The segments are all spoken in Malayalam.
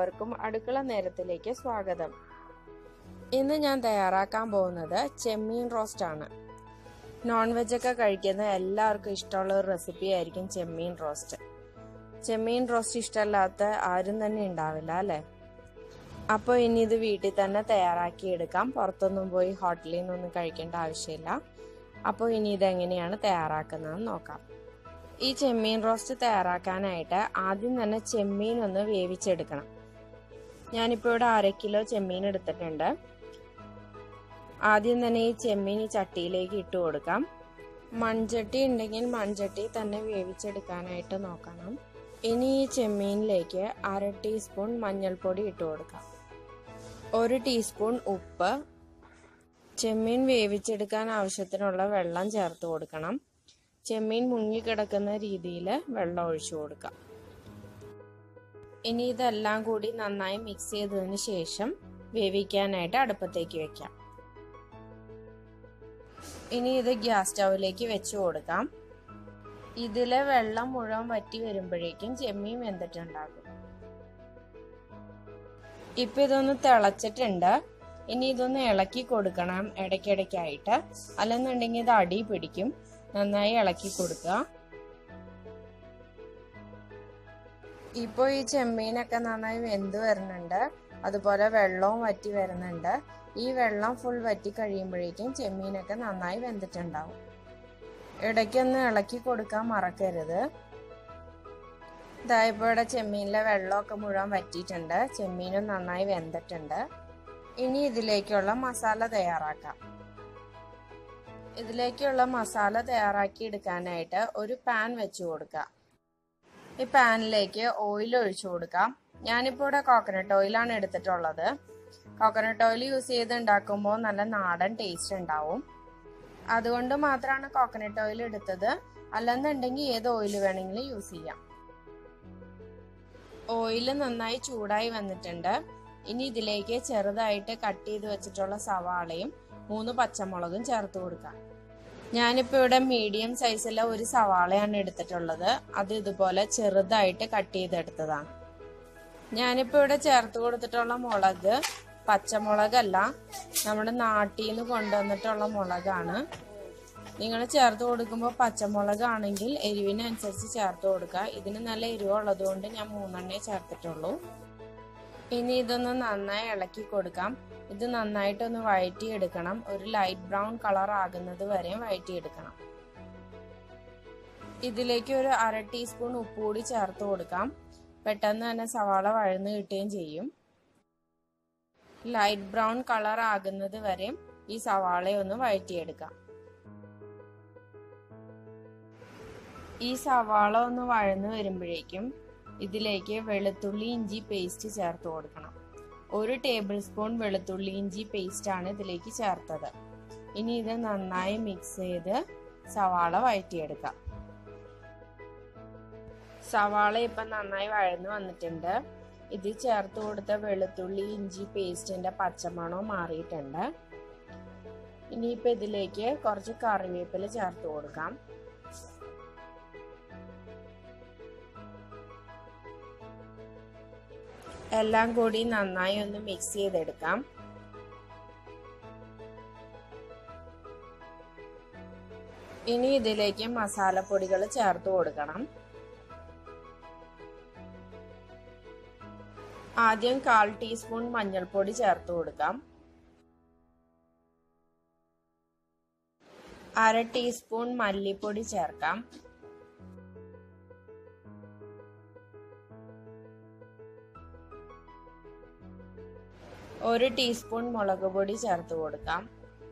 എല്ലാവർക്കും അടുക്കള നേരത്തിലേക്ക് സ്വാഗതം. ഇന്ന് ഞാൻ തയ്യാറാക്കാൻ പോകുന്നത് ചെമ്മീൻ റോസ്റ്റ് ആണ്. നോൺ വെജ് ഒക്കെ കഴിക്കുന്ന എല്ലാവർക്കും ഇഷ്ടമുള്ള ഒരു റെസിപ്പി ആയിരിക്കും ചെമ്മീൻ റോസ്റ്റ്. ചെമ്മീൻ റോസ്റ്റ് ഇഷ്ടമല്ലാത്ത ആരും തന്നെ ഉണ്ടാവില്ല അല്ലേ? അപ്പോൾ ഇനി ഇത് വീട്ടിൽ തന്നെ തയ്യാറാക്കി എടുക്കാം. പുറത്തൊന്നും പോയി ഹോട്ടലിൽ നിന്നൊന്നും കഴിക്കേണ്ട ആവശ്യമില്ല. അപ്പോൾ ഇനി ഇതെങ്ങനെയാണ് തയ്യാറാക്കുന്നതെന്ന് നോക്കാം. ഈ ചെമ്മീൻ റോസ്റ്റ് തയ്യാറാക്കാനായിട്ട് ആദ്യം തന്നെ ചെമ്മീൻ ഒന്ന് വേവിച്ചെടുക്കണം. ഞാനിപ്പോൾ ഇവിടെ 1/2 കിലോ ചെമ്മീൻ എടുത്തിട്ടുണ്ട്. ആദ്യം തന്നെ ഈ ചെമ്മീൻ ഈ ചട്ടിയിലേക്ക് ഇട്ട് കൊടുക്കാം. മൺചട്ടി ഉണ്ടെങ്കിൽ മൺചട്ടി തന്നെ വേവിച്ചെടുക്കാനായിട്ട് നോക്കണം. ഇനി ഈ ചെമ്മീനിലേക്ക് 1/2 ടീസ്പൂൺ മഞ്ഞൾപ്പൊടി ഇട്ട് കൊടുക്കാം. 1 ടീസ്പൂൺ ഉപ്പ്, ചെമ്മീൻ വേവിച്ചെടുക്കാൻ ആവശ്യത്തിനുള്ള വെള്ളം ചേർത്ത് കൊടുക്കണം. ചെമ്മീൻ മുങ്ങിക്കിടക്കുന്ന രീതിയിൽ വെള്ളം ഒഴിച്ചു കൊടുക്കാം. ഇനി ഇതെല്ലാം കൂടി നന്നായി മിക്സ് ചെയ്തതിന് ശേഷം വേവിക്കാനായിട്ട് അടുപ്പത്തേക്ക് വെക്കാം. ഇനി ഇത് ഗ്യാസ് സ്റ്റൗവിലേക്ക് വെച്ച് കൊടുക്കാം. ഇതിലെ വെള്ളം മുഴുവൻ വറ്റി വരുമ്പോഴേക്കും ചെമ്മീൻ വെന്തിട്ടുണ്ടാകും. ഇപ്പൊ ഇതൊന്ന് തിളച്ചിട്ടുണ്ട്. ഇനി ഇതൊന്ന് ഇളക്കി കൊടുക്കണം ഇടയ്ക്കിടയ്ക്കായിട്ട്, അല്ലെന്നുണ്ടെങ്കിൽ ഇത് അടി പിടിക്കും. നന്നായി ഇളക്കി കൊടുക്കുക. ഇപ്പോൾ ഈ ചെമ്മീനൊക്കെ നന്നായി വെന്ത് വരുന്നുണ്ട്. അതുപോലെ വെള്ളവും വറ്റി വരുന്നുണ്ട്. ഈ വെള്ളം ഫുൾ വറ്റി കഴിയുമ്പോഴേക്കും ചെമ്മീനൊക്കെ നന്നായി വെന്തിട്ടുണ്ടാവും. ഇടയ്ക്കൊന്ന് ഇളക്കി കൊടുക്കാൻ മറക്കരുത്. ഇപ്പോൾ ഇവിടെ ചെമ്മീനിലെ വെള്ളമൊക്കെ മുഴുവൻ വറ്റിയിട്ടുണ്ട്. ചെമ്മീനും നന്നായി വെന്തിട്ടുണ്ട്. ഇനി ഇതിലേക്കുള്ള മസാല തയ്യാറാക്കാം. ഇതിലേക്കുള്ള മസാല തയ്യാറാക്കി എടുക്കാനായിട്ട് ഒരു പാൻ വെച്ച് കൊടുക്കുക. ഈ പാനിലേക്ക് ഓയിൽ ഒഴിച്ചു കൊടുക്കാം. ഞാനിപ്പോൾ ഇവിടെ കോക്കനട്ട് ഓയിലാണ് എടുത്തിട്ടുള്ളത്. കോക്കനട്ട് ഓയിൽ യൂസ് ചെയ്ത് ഉണ്ടാക്കുമ്പോൾ നല്ല നാടൻ ടേസ്റ്റ് ഉണ്ടാവും. അതുകൊണ്ട് മാത്രമാണ് കോക്കനട്ട് ഓയിൽ എടുത്തത്. അല്ലെന്നുണ്ടെങ്കിൽ ഏത് ഓയിൽ വേണമെങ്കിലും യൂസ് ചെയ്യാം. ഓയിൽ നന്നായി ചൂടായി വന്നിട്ടുണ്ട്. ഇനി ഇതിലേക്ക് ചെറുതായിട്ട് കട്ട് ചെയ്ത് വെച്ചിട്ടുള്ള സവാളയും 3 പച്ചമുളകും ചേർത്ത് കൊടുക്കാം. ഞാനിപ്പോൾ ഇവിടെ മീഡിയം സൈസിലെ ഒരു സവാളയാണ് എടുത്തിട്ടുള്ളത്. അത് ഇതുപോലെ ചെറുതായിട്ട് കട്ട് ചെയ്തെടുത്തതാണ്. ഞാനിപ്പോൾ ഇവിടെ ചേർത്ത് കൊടുത്തിട്ടുള്ള മുളക് പച്ചമുളകല്ല, നമ്മുടെ നാട്ടിൽ നിന്ന് കൊണ്ടുവന്നിട്ടുള്ള മുളകാണ്. നിങ്ങൾ ചേർത്ത് കൊടുക്കുമ്പോൾ പച്ചമുളകാണെങ്കിൽ എരിവിനനുസരിച്ച് ചേർത്ത് കൊടുക്കുക. ഇതിന് നല്ല എരിവുള്ളത് കൊണ്ട് ഞാൻ 3 ചേർത്തിട്ടുള്ളൂ. ഇനി ഇതൊന്ന് നന്നായി ഇളക്കി കൊടുക്കാം. ഇത് നന്നായിട്ടൊന്ന് വഴറ്റിയെടുക്കണം. ഒരു ലൈറ്റ് ബ്രൗൺ കളർ ആകുന്നത് വരെ വഴറ്റിയെടുക്കണം. ഇതിലേക്ക് ഒരു 1/2 ടീസ്പൂൺ ഉപ്പ് കൂടി ചേർത്ത് കൊടുക്കാം. പെട്ടെന്ന് തന്നെ സവാള വഴന്ന് കിട്ടുകയും ചെയ്യും. ലൈറ്റ് ബ്രൗൺ കളർ ആകുന്നത് വരെ ഈ സവാളയൊന്ന് വഴറ്റിയെടുക്കാം. ഈ സവാള ഒന്ന് വഴന്ന് വരുമ്പോഴേക്കും ഇതിലേക്ക് വെളുത്തുള്ളി ഇഞ്ചി പേസ്റ്റ് ചേർത്ത് കൊടുക്കണം. 1 ടേബിൾ സ്പൂൺ വെളുത്തുള്ളി ഇഞ്ചി പേസ്റ്റ് ആണ് ഇതിലേക്ക് ചേർത്തത്. ഇനി ഇത് നന്നായി മിക്സ് ചെയ്ത് സവാള വഴറ്റിയെടുക്കാം. സവാള ഇപ്പം നന്നായി വഴന്നു വന്നിട്ടുണ്ട്. ഇത് ചേർത്ത് കൊടുത്ത വെളുത്തുള്ളി ഇഞ്ചി പേസ്റ്റിന്റെ പച്ചമണം മാറിയിട്ടുണ്ട്. ഇനിയിപ്പോൾ ഇതിലേക്ക് കുറച്ച് കറിവേപ്പില ചേർത്ത് കൊടുക്കാം. എല്ലാം കൂടി നന്നായി ഒന്ന് മിക്സ് ചെയ്തെടുക്കാം. ഇനി ഇതിലേക്ക് മസാലപ്പൊടികൾ ചേർത്ത് കൊടുക്കണം. ആദ്യം 1/4 ടീസ്പൂൺ മഞ്ഞൾപ്പൊടി ചേർത്ത് കൊടുക്കാം. 1/2 ടീസ്പൂൺ മല്ലിപ്പൊടി ചേർക്കാം. 1 ടീസ്പൂൺ മുളക് പൊടി ചേർത്ത് കൊടുക്കാം.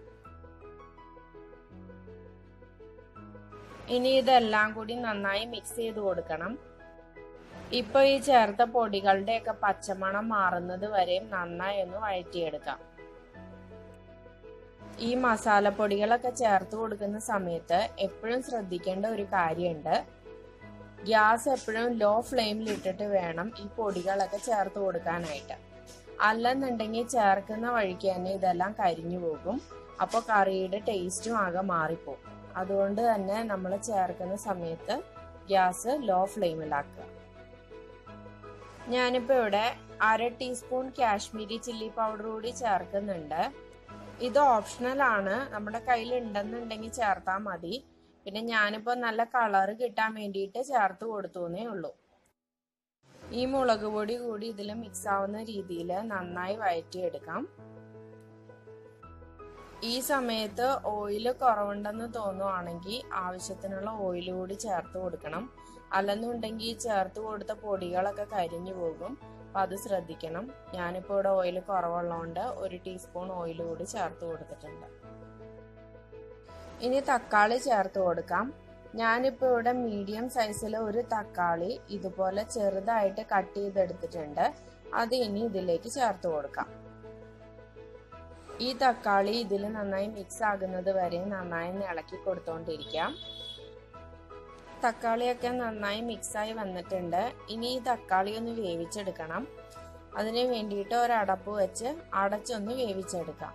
ഇനി ഇതെല്ലാം കൂടി നന്നായി മിക്സ് ചെയ്ത് കൊടുക്കണം. ഇപ്പൊ ഈ ചേർത്ത പൊടികളുടെയൊക്കെ പച്ചമണം മാറുന്നത് വരെ നന്നായി ഒന്ന് വഴറ്റിയെടുക്കാം. ഈ മസാലപ്പൊടികളൊക്കെ ചേർത്ത് കൊടുക്കുന്ന സമയത്ത് എപ്പോഴും ശ്രദ്ധിക്കേണ്ട ഒരു കാര്യമുണ്ട്. ഗ്യാസ് എപ്പോഴും ലോ ഫ്ലെയിമിൽ ഇട്ടിട്ട് വേണം ഈ പൊടികളൊക്കെ ചേർത്ത് കൊടുക്കാനായിട്ട്. അല്ലെന്നുണ്ടെങ്കിൽ ചേർക്കുന്ന വഴിക്ക് തന്നെ ഇതെല്ലാം കരിഞ്ഞു പോകും. അപ്പോൾ കറിയുടെ ടേസ്റ്റും ആകെ മാറിപ്പോകും. അതുകൊണ്ട് തന്നെ നമ്മൾ ചേർക്കുന്ന സമയത്ത് ഗ്യാസ് ലോ ഫ്ലെയിമിലാക്കുക. ഞാനിപ്പോൾ ഇവിടെ 1/2 ടീസ്പൂൺ കാശ്മീരി ചില്ലി പൗഡർ കൂടി ചേർക്കുന്നുണ്ട്. ഇത് ഓപ്ഷണൽ ആണ്, നമ്മുടെ കയ്യിൽ ഉണ്ടെന്നുണ്ടെങ്കിൽ ചേർത്താൽ മതി. പിന്നെ ഞാനിപ്പോൾ നല്ല കളർ കിട്ടാൻ വേണ്ടിയിട്ട് ചേർത്ത് കൊടുത്തേ ഉള്ളൂ. ഈ മുളക് പൊടി കൂടി ഇതിൽ മിക്സ് ആവുന്ന രീതിയിൽ നന്നായി വഴറ്റിയെടുക്കാം. ഈ സമയത്ത് ഓയിൽ കുറവുണ്ടെന്ന് തോന്നുവാണെങ്കിൽ ആവശ്യത്തിനുള്ള ഓയിൽ കൂടി ചേർത്ത് കൊടുക്കണം. അല്ലെന്നുണ്ടെങ്കിൽ ചേർത്ത് കൊടുത്ത പൊടികളൊക്കെ കരിഞ്ഞു പോകും. അപ്പം അത് ശ്രദ്ധിക്കണം. ഞാനിപ്പോൾ ഇവിടെ ഓയിൽ കുറവുള്ളതുകൊണ്ട് 1 ടീസ്പൂൺ ഓയിൽ കൂടി ചേർത്ത് കൊടുത്തിട്ടുണ്ട്. ഇനി തക്കാളി ചേർത്ത് കൊടുക്കാം. ഞാനിപ്പോൾ ഇവിടെ മീഡിയം സൈസിൽ ഒരു തക്കാളി ഇതുപോലെ ചെറുതായിട്ട് കട്ട് ചെയ്തെടുത്തിട്ടുണ്ട്. അത് ഇനി ഇതിലേക്ക് ചേർത്ത് കൊടുക്കാം. ഈ തക്കാളി ഇതിൽ നന്നായി മിക്സ് ആകുന്നത് വരെ നന്നായി ഇളക്കി കൊടുത്തോണ്ടിരിക്കാം. തക്കാളിയൊക്കെ നന്നായി മിക്സായി വന്നിട്ടുണ്ട്. ഇനി ഈ തക്കാളി ഒന്ന് വേവിച്ചെടുക്കണം. അതിന് വേണ്ടിയിട്ട് ഒരടപ്പ് വെച്ച് അടച്ചൊന്ന് വേവിച്ചെടുക്കാം.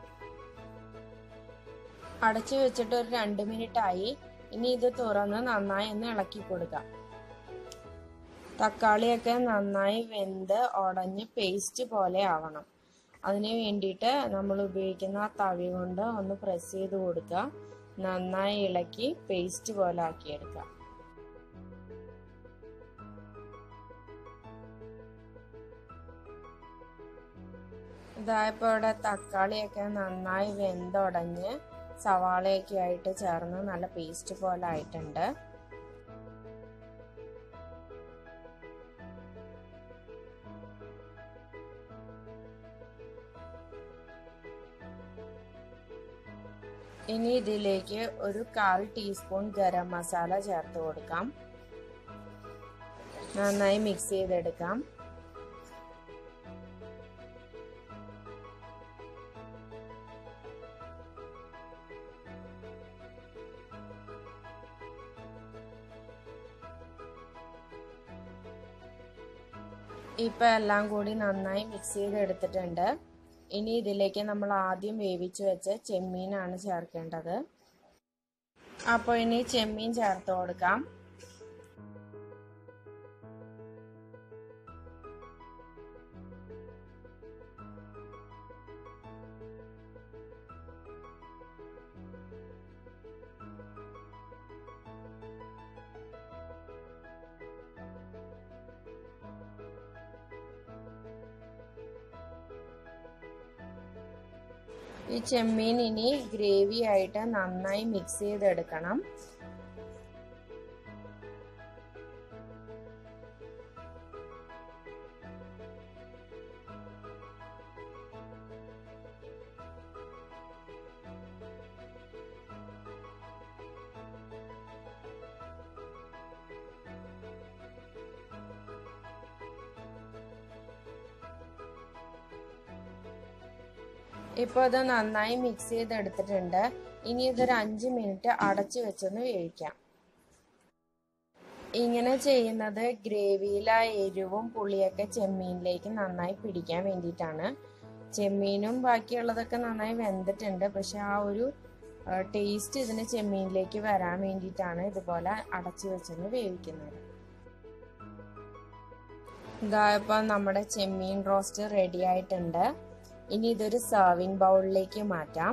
അടച്ചു വെച്ചിട്ട് ഒരു 2 മിനിറ്റ് ആയി. ഇനി ഇത് തുറന്ന് നന്നായി ഒന്ന് ഇളക്കി കൊടുക്കാം. തക്കാളിയൊക്കെ നന്നായി വെന്ത് ഉടഞ്ഞ് പേസ്റ്റ് പോലെ ആവണം. അതിന് വേണ്ടിയിട്ട് നമ്മൾ ഉപയോഗിക്കുന്ന തവി കൊണ്ട് ഒന്ന് പ്രസ് ചെയ്ത് കൊടുക്കുക. നന്നായി ഇളക്കി പേസ്റ്റ് പോലെ ആക്കിയെടുക്കാം. ഇതായപ്പോൾ ഇവിടെ തക്കാളിയൊക്കെ നന്നായി വെന്തുടഞ്ഞ് സവാളയൊക്കെ ആയിട്ട് ചേർന്ന് നല്ല പേസ്റ്റ് പോലെ ആയിട്ടുണ്ട്. ഇനി ഇതിലേക്ക് ഒരു 1/4 ടീസ്പൂൺ ഗരം മസാല ചേർത്ത് കൊടുക്കാം. നന്നായി മിക്സ് ചെയ്തെടുക്കാം. ഇപ്പം എല്ലാം കൂടി നന്നായി മിക്സ് ചെയ്തെടുത്തിട്ടുണ്ട്. ഇനി ഇതിലേക്ക് നമ്മൾ ആദ്യം വേവിച്ച് വെച്ച ചെമ്മീനാണ് ചേർക്കേണ്ടത്. അപ്പോൾ ഇനി ചെമ്മീൻ ചേർത്ത് കൊടുക്കാം. ഈ ചെമ്മീൻ ഇനി ഗ്രേവി ആയിട്ട് നന്നായി മിക്സ് ചെയ്തെടുക്കണം. ഇപ്പോൾ ഇത് നന്നായി മിക്സ് ചെയ്തെടുത്തിട്ടുണ്ട്. ഇനി ഇതൊരു 5 മിനിറ്റ് അടച്ചു വെച്ചൊന്ന് വേവിക്കാം. ഇങ്ങനെ ചെയ്യുന്നത് ഗ്രേവിയിലെ എരിവും പുളിയൊക്കെ ചെമ്മീനിലേക്ക് നന്നായി പിടിക്കാൻ വേണ്ടിയിട്ടാണ്. ചെമ്മീനും ബാക്കിയുള്ളതൊക്കെ നന്നായി വെന്തിട്ടുണ്ട്. പക്ഷെ ആ ഒരു ടേസ്റ്റ് ഇതിന് ചെമ്മീനിലേക്ക് വരാൻ വേണ്ടിയിട്ടാണ് ഇതുപോലെ അടച്ചു വെച്ചൊന്ന് വേവിക്കുന്നത്. ഇതാ ഇപ്പം നമ്മുടെ ചെമ്മീൻ റോസ്റ്റ് റെഡി ആയിട്ടുണ്ട്. ഇനി ഇതൊരു സർവിങ് ബൗളിലേക്ക് മാറ്റാം.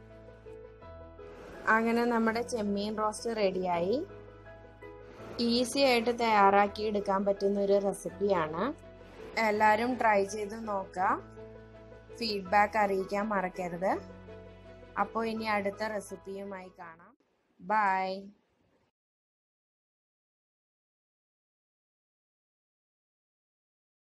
അങ്ങനെ നമ്മുടെ ചെമ്മീൻ റോസ്റ്റ് റെഡിയായി. ഈസി ആയിട്ട് തയ്യാറാക്കി എടുക്കാൻ പറ്റുന്ന ഒരു റെസിപ്പിയാണ്. എല്ലാവരും ട്രൈ ചെയ്ത് നോക്കുക. ഫീഡ്ബാക്ക് അറിയിക്കാൻ മറക്കരുത്. അപ്പോൾ ഇനി അടുത്ത റെസിപ്പിയുമായി കാണാം. ബൈ.